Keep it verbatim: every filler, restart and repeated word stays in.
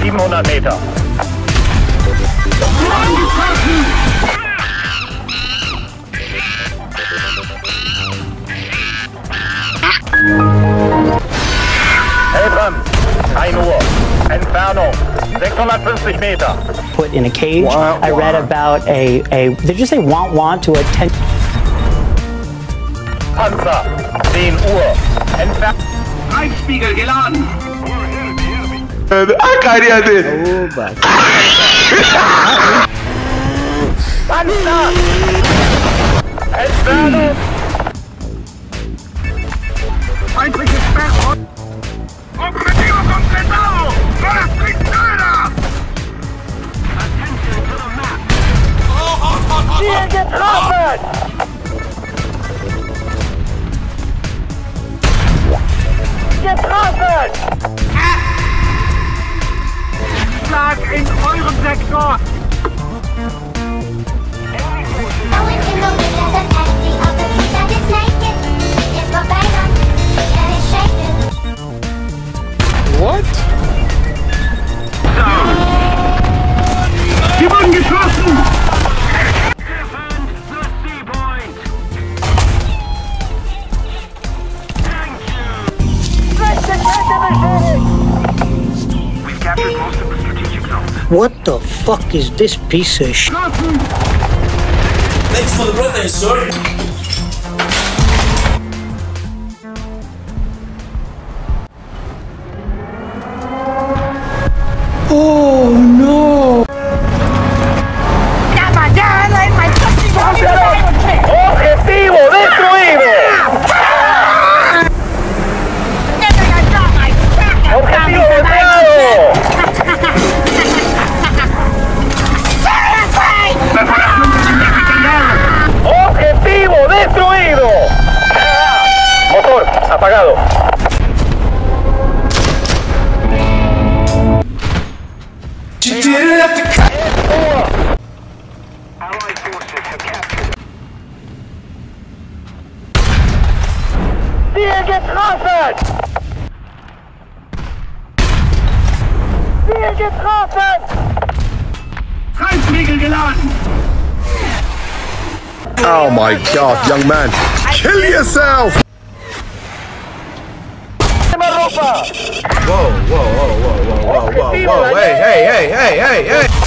siebenhundert Meter. Hellbrand, ein Uhr. Entfernung, sechshundertfünfzig Meter. Put in a cage. Wah, I read wah. about a, a, did you say want want to a ten? Panzer, zehn Uhr. Entfernung. Treibspiegel geladen. A carinha dele. Panzer! Entfernung. Feindliches Sperrholz. Objetivo completado. ¡Para trinchera! Attention to the map. Ziel getroffen! Getroffen! Schlag in eurem Sektor. Going in the windows and empty of the beach that is naked. It's for bacon, and it's shaken. What? Sie wurden geschossen. We've captured most of the strategic zones. What the fuck is this piece of sh? Thanks for the birthday, sir. Oh no! ¡Objetivo destruido! ¡Objetivo destruido! ¡Objetivo destruido! Motor apagado. You didn't have to cut. Allied forces have captured. Ziel getroffen! Ziel getroffen! Treibspiegel geladen. Oh my god, young man. Kill yourself! Europa! Whoa, whoa, whoa, whoa, whoa, whoa, whoa, whoa, whoa. Hey, hey, hey, hey, hey, hey!